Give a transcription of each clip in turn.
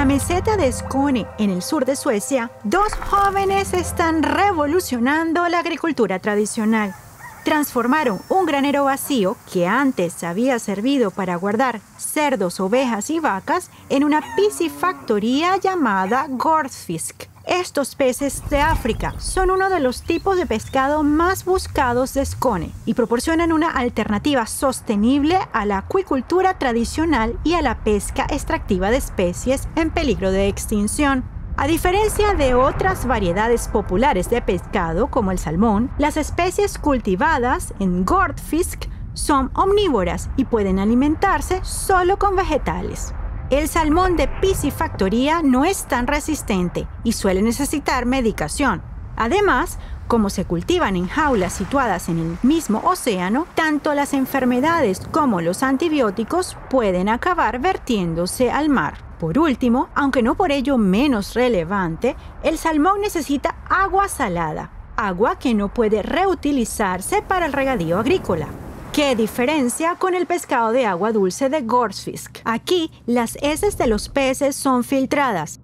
la meseta de Skåne, en el sur de Suecia, dos jóvenes están revolucionando la agricultura tradicional. Transformaron un granero vacío que antes había servido para guardar cerdos, ovejas y vacas en una piscifactoría llamada Gullfisk. Estos peces de África son uno de los tipos de pescado más buscados de Skåne y proporcionan una alternativa sostenible a la acuicultura tradicional y a la pesca extractiva de especies en peligro de extinción. A diferencia de otras variedades populares de pescado como el salmón, las especies cultivadas en Gullfisk son omnívoras y pueden alimentarse solo con vegetales. El salmón de piscifactoría no es tan resistente y suele necesitar medicación. Además, como se cultivan en jaulas situadas en el mismo océano, tanto las enfermedades como los antibióticos pueden acabar vertiéndose al mar. Por último, aunque no por ello menos relevante, el salmón necesita agua salada, agua que no puede reutilizarse para el regadío agrícola. ¿Qué diferencia con el pescado de agua dulce de Gullfisk? Aquí, las heces de los peces son filtradas.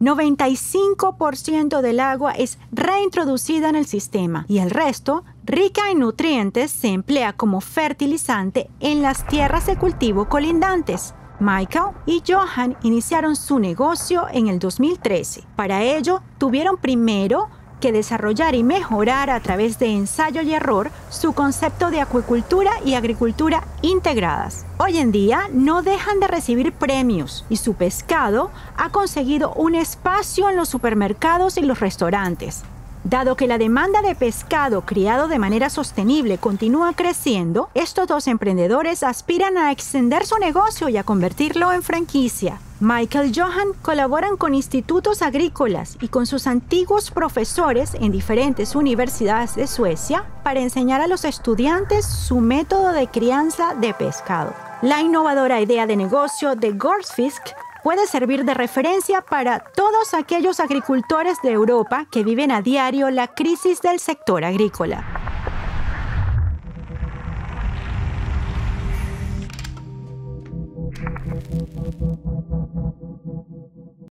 95% del agua es reintroducida en el sistema y el resto, rica en nutrientes, se emplea como fertilizante en las tierras de cultivo colindantes. Michael y Johan iniciaron su negocio en el 2013. Para ello, tuvieron primero que desarrollar y mejorar a través de ensayo y error su concepto de acuicultura y agricultura integradas. Hoy en día no dejan de recibir premios y su pescado ha conseguido un espacio en los supermercados y los restaurantes. Dado que la demanda de pescado criado de manera sostenible continúa creciendo, estos dos emprendedores aspiran a extender su negocio y a convertirlo en franquicia. Michael y Johan colaboran con institutos agrícolas y con sus antiguos profesores en diferentes universidades de Suecia para enseñar a los estudiantes su método de crianza de pescado. La innovadora idea de negocio de Gullfisk puede servir de referencia para todos aquellos agricultores de Europa que viven a diario la crisis del sector agrícola.